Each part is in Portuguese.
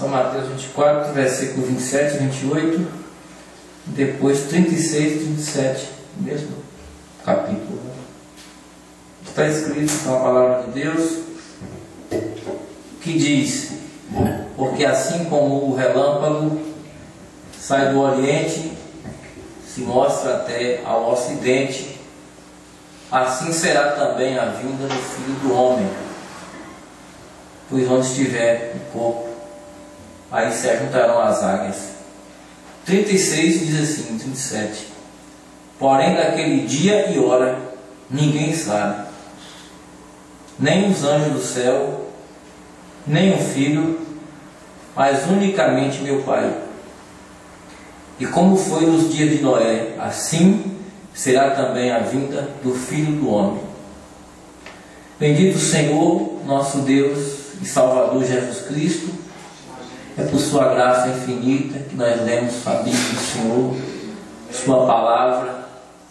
São Mateus 24, versículo 27 e 28, depois 36 e 37, mesmo capítulo. Está escrito na palavra de Deus, que diz: porque assim como o relâmpago sai do Oriente, se mostra até ao Ocidente, assim será também a vinda do Filho do Homem. Pois onde estiver o corpo, aí se ajuntarão as águias. 36 diz assim, 37. Porém daquele dia e hora ninguém sabe, nem os anjos do céu, nem o Filho, mas unicamente meu Pai. E como foi nos dias de Noé, assim será também a vinda do Filho do Homem. Bendito o Senhor, nosso Deus e Salvador Jesus Cristo, é por sua graça infinita que nós lemos a Bíblia do Senhor, sua palavra.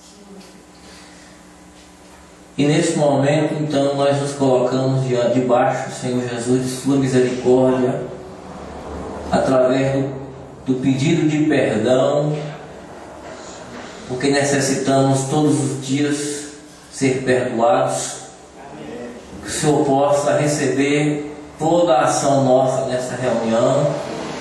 E nesse momento, então, nós nos colocamos debaixo, Senhor Jesus, de sua misericórdia, através do pedido de perdão, porque necessitamos todos os dias ser perdoados. Que o Senhor possa receber toda a ação nossa nessa reunião.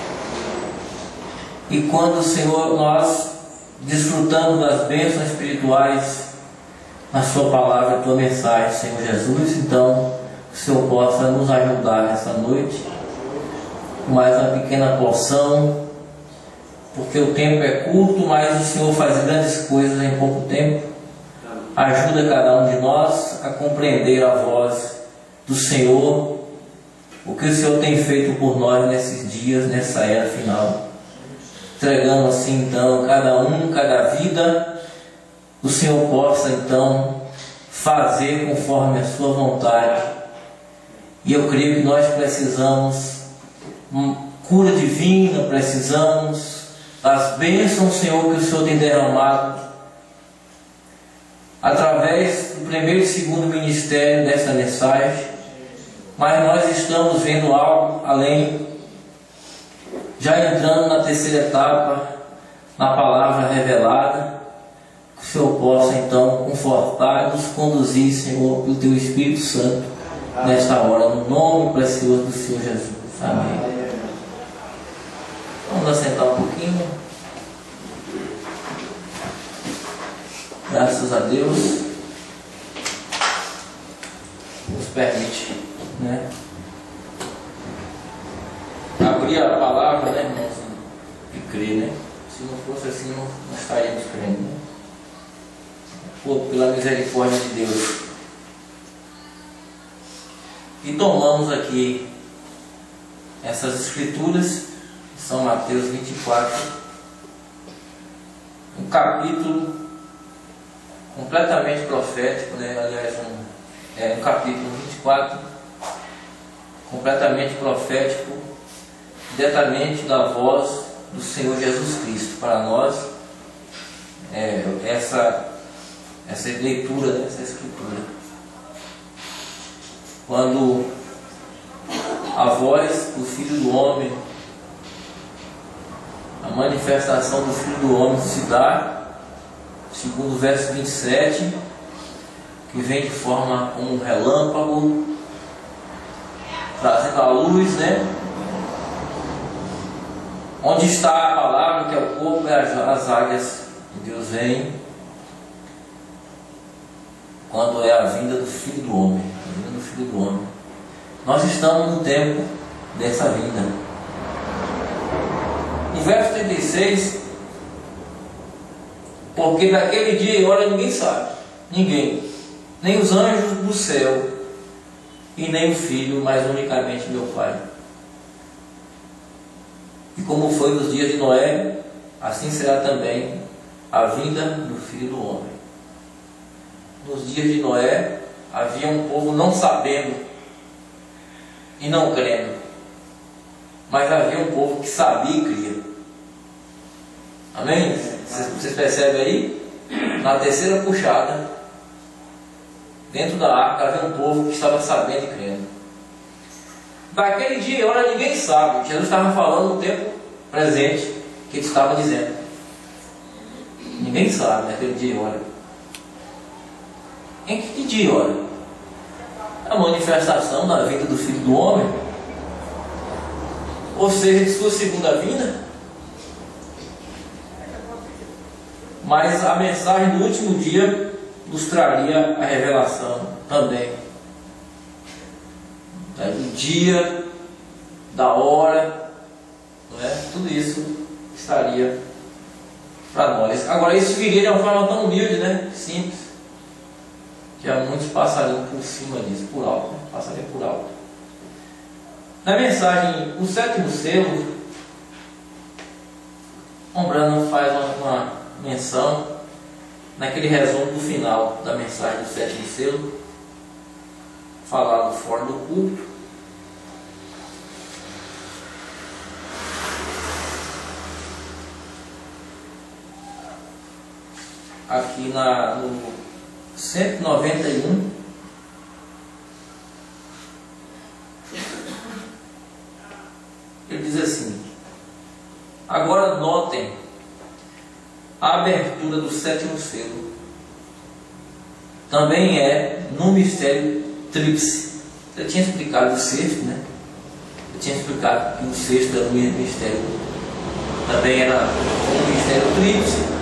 E quando, Senhor, nós desfrutamos das bênçãos espirituais na sua palavra, a tua mensagem, Senhor Jesus, então que o Senhor possa nos ajudar nessa noite com mais uma pequena porção, porque o tempo é curto, mas o Senhor faz grandes coisas em pouco tempo. Ajuda cada um de nós a compreender a voz do Senhor, o que o Senhor tem feito por nós nesses dias, nessa era final. Entregando assim então cada vida, o Senhor possa então fazer conforme a sua vontade. E eu creio que nós precisamos cura divina, precisamos das bênçãos, Senhor, que o Senhor tem derramado através do primeiro e segundo ministério desta mensagem. Mas nós estamos vendo algo além, já entrando na terceira etapa, na palavra revelada. Que o Senhor possa então confortar e nos conduzir, Senhor, pelo Teu Espírito Santo nesta hora, no nome precioso do Senhor Jesus. Amém. Vamos assentar um pouquinho. Graças a Deus nos permite, né, abrir a palavra, né, irmãos, e crer, né? Se não fosse assim, não estaríamos crendo, né? Pela misericórdia de Deus. E tomamos aqui essas escrituras, São Mateus 24, um capítulo completamente profético, né? Aliás, um capítulo 24 completamente profético, diretamente da voz do Senhor Jesus Cristo para nós. Essa leitura, né? Essa escritura, quando a voz do Filho do Homem, a manifestação do Filho do Homem se dá, segundo o verso 27, que vem de forma como um relâmpago, trazendo a luz, né? Onde está a palavra, que é o corpo, e as águias de Deus vêm, quando é a vinda do Filho do Homem, a vinda do Filho do Homem. Nós estamos no tempo dessa vinda. No verso 36, porque daquele dia e hora ninguém sabe, ninguém, nem os anjos do céu, e nem o Filho, mas unicamente meu Pai. E como foi nos dias de Noé, assim será também a vinda do Filho do Homem. Nos dias de Noé havia um povo não sabendo e não crendo, mas havia um povo que sabia e cria. Amém? Vocês percebem aí? Na terceira puxada, dentro da arca havia um povo que estava sabendo e crendo. Daquele dia e hora ninguém sabe. Jesus estava falando no tempo presente que ele estava dizendo. Ninguém sabe daquele dia e hora. Em que dia e hora? A manifestação da vinda do Filho do Homem, ou seja, de sua segunda vinda. Mas a mensagem do último dia nos traria a revelação também do dia, da hora, não é? Tudo isso estaria para nós. Agora, isso viria de uma forma tão humilde, né? Simples, que há muitos passariam por cima disso, por alto, né? Passariam por alto. Na mensagem, o sétimo selo, Ombrano faz uma menção naquele resumo do final da mensagem do sétimo selo, falado fora do culto. Aqui no 191, ele diz assim: agora notem a abertura do sétimo selo. Também é no mistério tríplice. Eu tinha explicado o sexto, né? Eu tinha explicado que o sexto era o mistério, também era um mistério tríplice.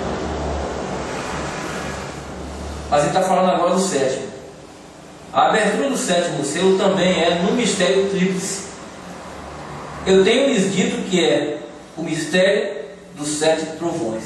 Mas ele está falando agora do sétimo. A abertura do sétimo selo também é no mistério tríplice. Eu tenho lhes dito que é o mistério dos 7 trovões.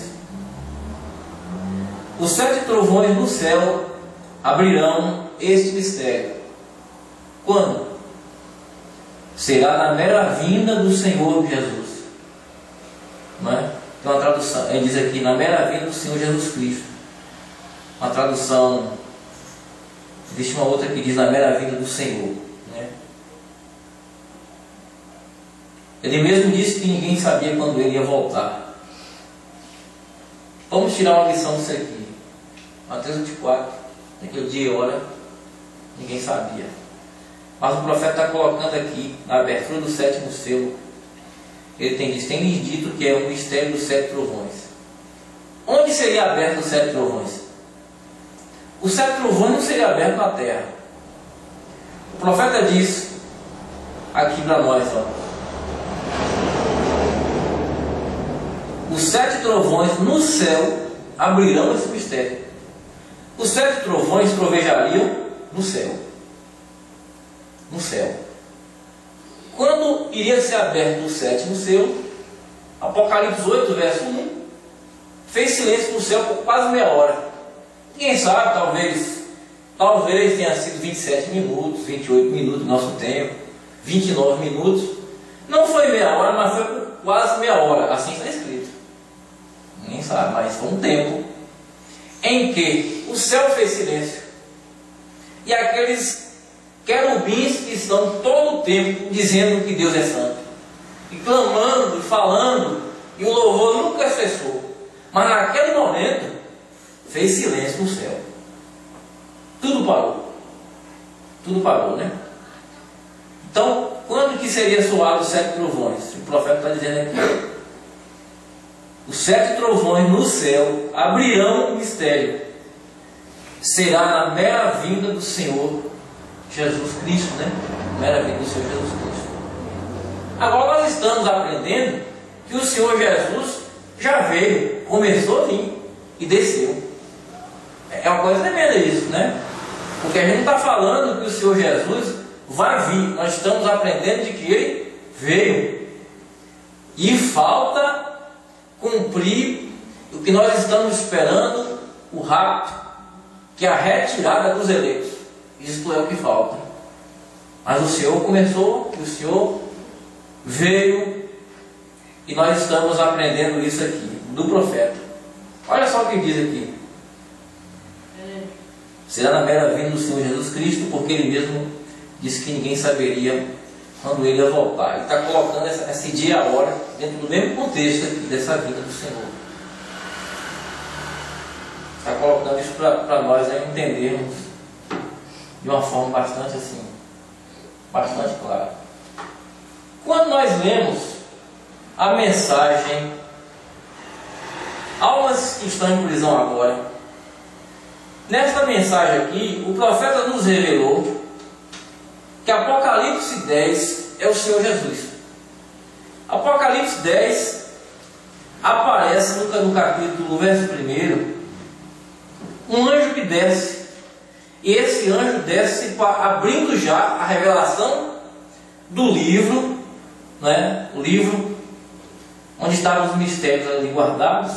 Os 7 trovões no céu abrirão este mistério. Quando? Será na mera vinda do Senhor Jesus. Não é? Tem uma tradução, ele diz aqui, na mera vinda do Senhor Jesus Cristo. Uma tradução, existe uma outra que diz na mera vinda do Senhor, né? Ele mesmo disse que ninguém sabia quando ele ia voltar. Vamos tirar uma lição disso aqui. Mateus 24, naquele dia e hora, ninguém sabia. Mas o profeta está colocando aqui, na abertura do sétimo selo, ele tem lhes dito que é o mistério dos 7 trovões. Onde seria aberto os 7 trovões? Os 7 trovões não seriam abertos na terra. O profeta diz aqui para nós, ó, os 7 trovões no céu abrirão esse mistério. Os 7 trovões trovejariam no céu. No céu. Quando iria ser aberto o sétimo selo, Apocalipse 8, verso 1, fez silêncio no céu por quase meia hora. Quem sabe, talvez tenha sido 27 minutos, 28 minutos do nosso tempo, 29 minutos. Não foi meia hora, mas foi por quase meia hora. Assim está escrito. Ninguém sabe, mas foi um tempo em que o céu fez silêncio. E aqueles querubins que estão todo o tempo dizendo que Deus é santo, e clamando, e falando, e o louvor nunca cessou. Mas naquele momento fez silêncio no céu. Tudo parou. Tudo parou, né? Então, quando que seria soado os 7 trovões? O profeta está dizendo aqui: os 7 trovões no céu abrirão o mistério. Será na mera vinda do Senhor Jesus Cristo, né? Mera vinda do Senhor Jesus Cristo. Agora nós estamos aprendendo que o Senhor Jesus já veio, começou a vir e desceu. É uma coisa tremenda isso, né? Porque a gente não está falando que o Senhor Jesus vai vir. Nós estamos aprendendo de que Ele veio. E falta cumprir o que nós estamos esperando, o rapto, que é a retirada dos eleitos. Isto é o que falta. Mas o Senhor começou, o Senhor veio, e nós estamos aprendendo isso aqui, do profeta. Olha só o que diz aqui. Será na mera vinda do Senhor Jesus Cristo, porque Ele mesmo disse que ninguém saberia quando Ele ia voltar. Ele está colocando esse dia e a hora dentro do mesmo contexto aqui, dessa vinda do Senhor. Está colocando isso para nós entendermos de uma forma bastante clara. Quando nós lemos a mensagem Almas que estão em prisão agora, nesta mensagem aqui, o profeta nos revelou que Apocalipse 10 é o Senhor Jesus. Apocalipse 10 aparece no capítulo, verso 1, um anjo que desce. E esse anjo desce abrindo já a revelação do livro, né? O livro onde estavam os mistérios ali guardados.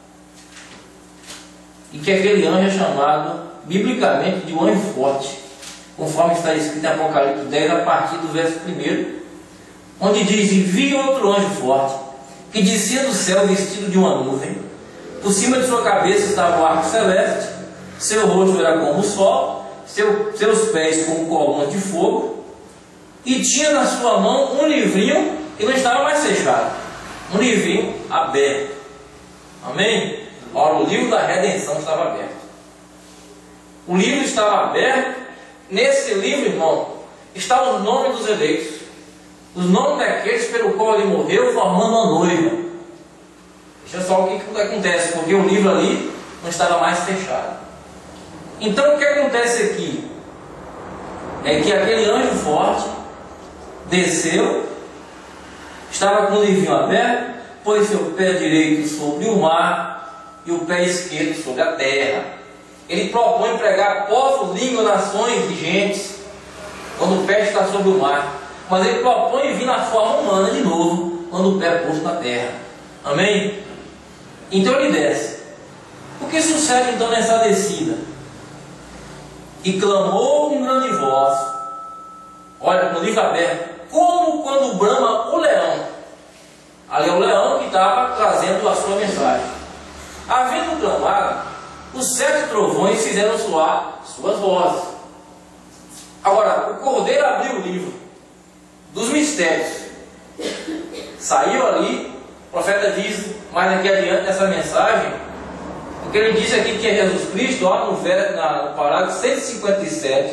E que aquele anjo é chamado, biblicamente, de um anjo forte, conforme está escrito em Apocalipse 10, a partir do verso 1, onde diz: e vi outro anjo forte, que descia do céu vestido de uma nuvem. Por cima de sua cabeça estava o arco celeste, seu rosto era como o sol, seus pés como colunas de fogo, e tinha na sua mão um livrinho que não estava mais fechado, um livrinho aberto. Amém? Ora, o livro da redenção estava aberto. O livro estava aberto. Nesse livro, irmão, está o nome dos eleitos, os nomes daqueles pelo qual ele morreu, formando uma noiva. Deixa só o que acontece, porque o livro ali não estava mais fechado. Então o que acontece aqui é que aquele anjo forte desceu, estava com o livrinho aberto, pôs seu pé direito sobre o mar e o pé esquerdo sobre a terra. Ele propõe pregar povos, línguas, nações e gentes quando o pé está sobre o mar, mas ele propõe vir na forma humana de novo quando o pé é posto na terra. Amém? Então ele desce. O que sucede então nessa descida? E clamou com grande voz, olha, no livro aberto, como quando brama o leão. Ali é o leão que estava trazendo a sua mensagem. Havendo clamado, os 7 trovões fizeram soar suas vozes. Agora, o cordeiro abriu o livro dos mistérios, saiu ali. O profeta diz mais aqui adiante nessa mensagem, porque ele diz aqui que é Jesus Cristo, ó, no parágrafo 157,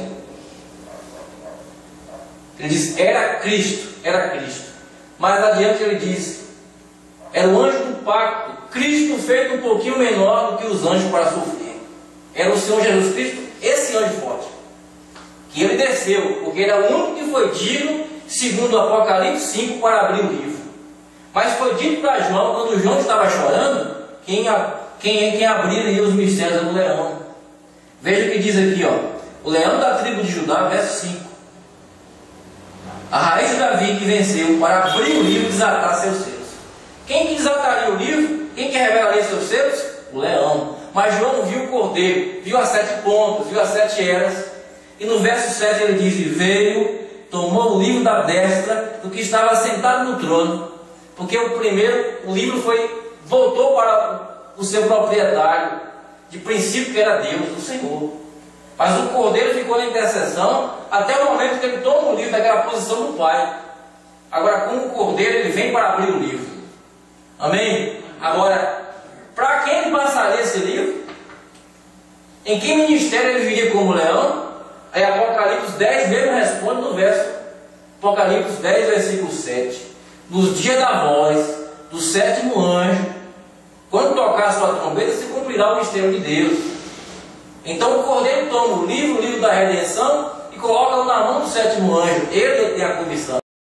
ele diz: era Cristo. Mais adiante ele diz: era o anjo do pacto, Cristo feito um pouquinho menor do que os anjos para sofrer. Era o Senhor Jesus Cristo, esse anjo forte, que ele desceu, porque ele é o único que foi digno, segundo o Apocalipse 5, para abrir o livro. Mas foi dito para João, quando João estava chorando, quem abriria os mistérios do leão. Veja o que diz aqui, ó, o leão da tribo de Judá, verso 5. A raiz de Davi que venceu para abrir o livro e desatar seus selos. Quem que desataria o livro? Quem que revelaria seus selos? O leão. Mas João viu o cordeiro, viu as 7 pontas, viu as 7 eras. E no verso 7 ele diz: e veio, tomou o livro da destra do que estava sentado no trono. Porque o livro voltou para o seu proprietário, de princípio que era Deus, o Senhor. Mas o cordeiro ficou na intercessão até o momento que ele toma o livro daquela posição do Pai. Agora, com o cordeiro, ele vem para abrir o livro. Amém? Agora, para quem ele passaria esse livro? Em que ministério ele viria como leão? Aí Apocalipse 10 mesmo responde no verso Apocalipse 10, versículo 7. Nos dias da voz do 7º anjo, quando tocar a sua trombeta, se cumprirá o mistério de Deus. Então o cordeiro toma o livro da redenção, e coloca-o na mão do 7º anjo. Ele tem a comissão.